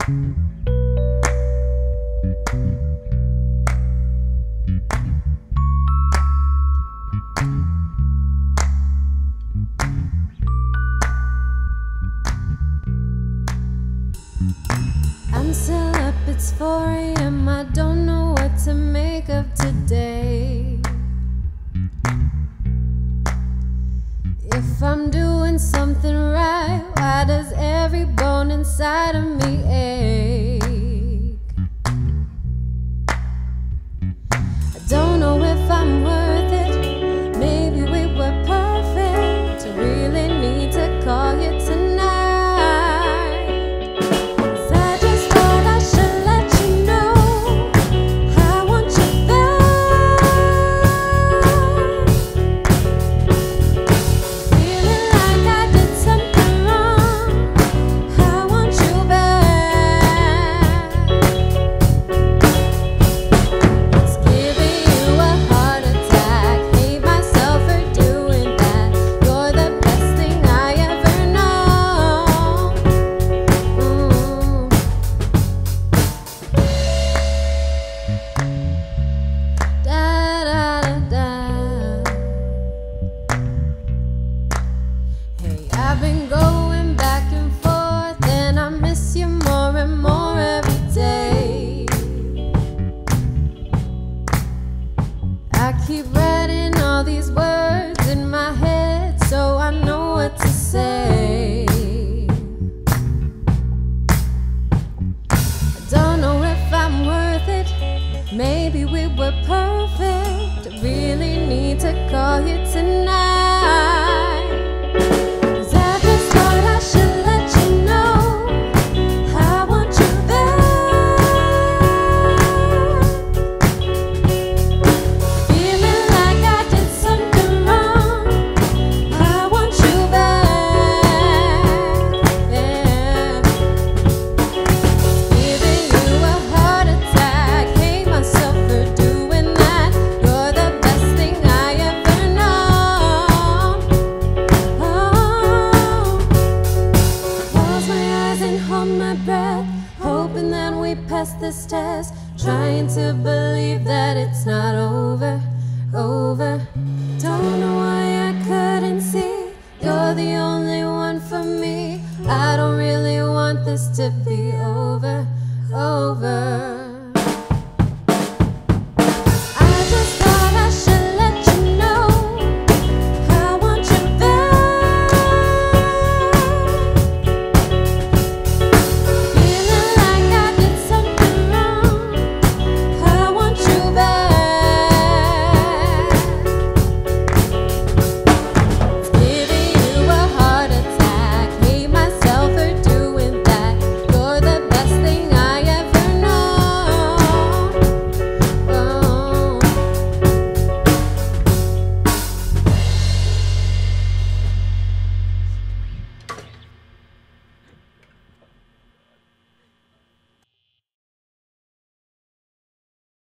I'm still up, it's 4 AM. I don't know what to make of today. If I'm doing something right, why does every bone inside of me ache? I don't know if I'm worth it. Maybe we were perfect. I really need to call you tonight. I've been going back and forth, and I miss you more and more every day. I keep writing all these words in my head so I know what to say. I don't know if I'm worth it. Maybe we were perfect. I really need to call you tonight.